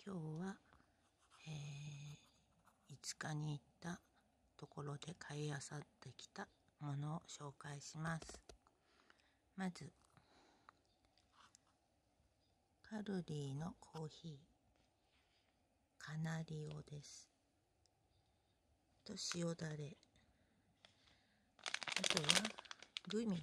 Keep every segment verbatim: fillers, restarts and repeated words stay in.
今日は、えー、いつかに行ったところで買い漁ってきたものを紹介します。まずカルディのコーヒーカナリオです。と塩だれ、あとはグミです。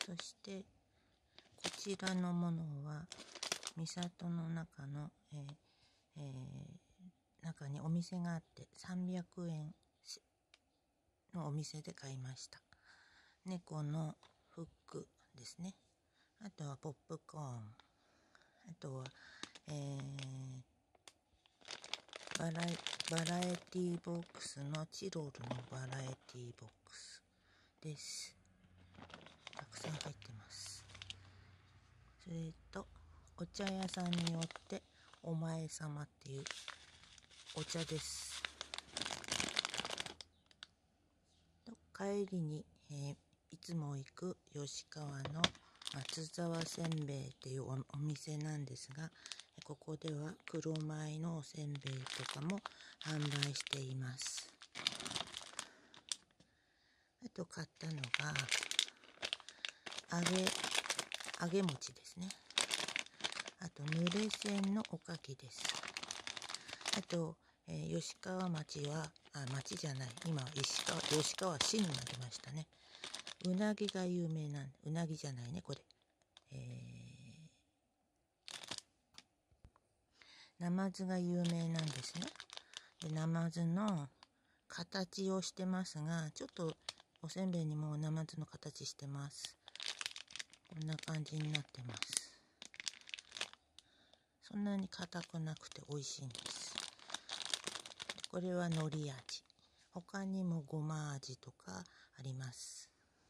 そしてこちらのものは三郷の中の、えーえー、中にお店があってさんびゃくえんのお店で買いました。猫のフックですね。あとはポップコーン、あとは、えー、バラエバラエティボックスのチロルのバラエティボックスです。たくさん入ってます。それとお茶屋さんによってお前様っていうお茶です。と帰りに、えー、いつも行く吉川の松沢せんべいっていう お, お店なんですが、ここでは黒米のおせんべいとかも販売しています。あと買ったのが揚げ揚げ餅ですね。あと濡れせんのおかきです。あと、えー、吉川町はあ町じゃない今は石川吉川市になりましたね。うなぎが有名なんうなぎじゃないねこれ、えー、ナマズが有名なんですね。でナマズの形をしてますが、ちょっとおせんべいにもナマズの形してます。こんな感じになってます。そんなに硬くなくて美味しいんです。これは海苔味、他にもごま味とかあります。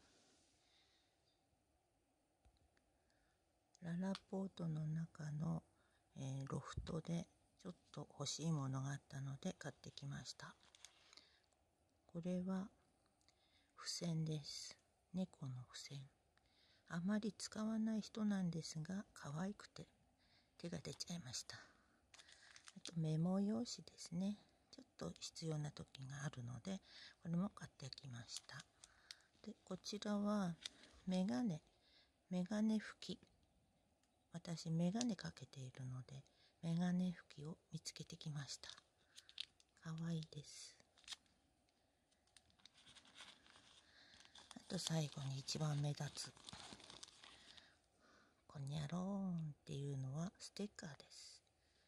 ララポートの中の、えー、ロフトでちょっと欲しいものがあったので買ってきました。これは付箋です。猫の付箋。あまり使わない人なんですが可愛くて手が出ちゃいました。あとメモ用紙ですね。ちょっと必要な時があるのでこれも買ってきました。でこちらはメガネメガネ拭き。私メガネかけているのでメガネ拭きを見つけてきました。かわいいです。あと最後に一番目立つこにゃろーんっていうのはステッカーです。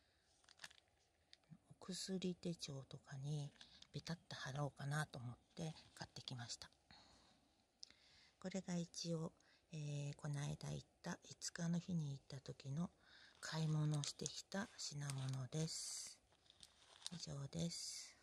お薬手帳とかにペタッと貼ろうかなと思って買ってきました。これが一応、えー、この間行ったいつかの日に行った時の買い物してきた品物です。以上です。